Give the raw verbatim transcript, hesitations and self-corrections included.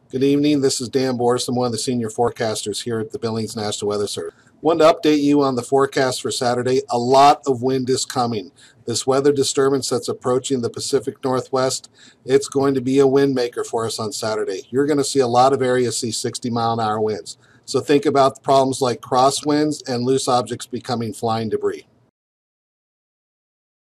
Good evening. This is Dan Boris. I'm one of the senior forecasters here at the Billings National Weather Service. Wanted to update you on the forecast for Saturday. A lot of wind is coming. This weather disturbance that's approaching the Pacific Northwest, it's going to be a wind maker for us on Saturday. You're going to see a lot of areas see sixty mile an hour winds. So think about problems like crosswinds and loose objects becoming flying debris.